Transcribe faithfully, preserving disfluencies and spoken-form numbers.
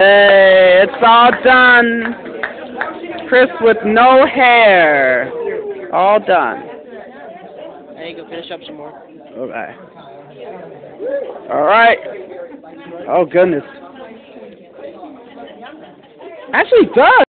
Hey, it's all done. Chris with no hair. All done. There you go, finish up some more. Okay. Alright. Oh, goodness. Actually, it does.